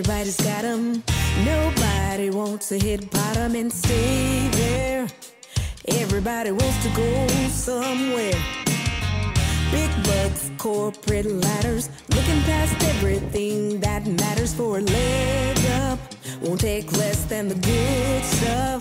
Everybody's got 'em. Nobody wants to hit bottom and stay there. Everybody wants to go somewhere. Big bucks, corporate ladders, looking past everything that matters for a leg up. Won't take less than the good stuff.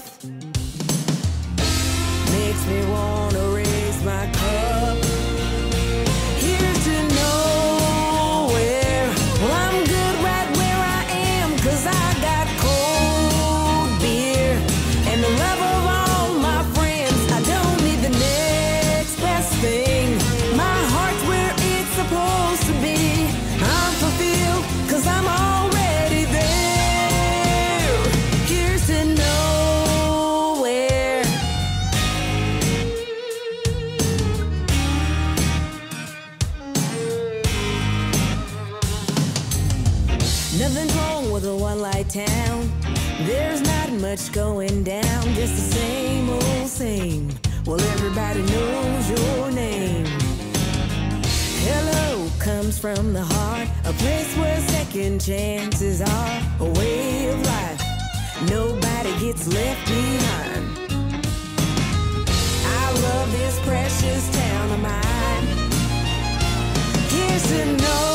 Makes me wanna raise my cup. Here's to nowhere. Well, I'm good right where I am, 'cause I got cold beer and the love of all my friends. I don't need the next best thing. My heart's where it's supposed to be. I'm fulfilled 'cause I'm already there. Here's to nowhere. Nothing's wrong with a one-light town. There's not much going down, just the same old same. Well, everybody knows your name. Hello comes from the heart, a place where second chances are a way of life. Nobody gets left behind. I love this precious town of mine. Here's to know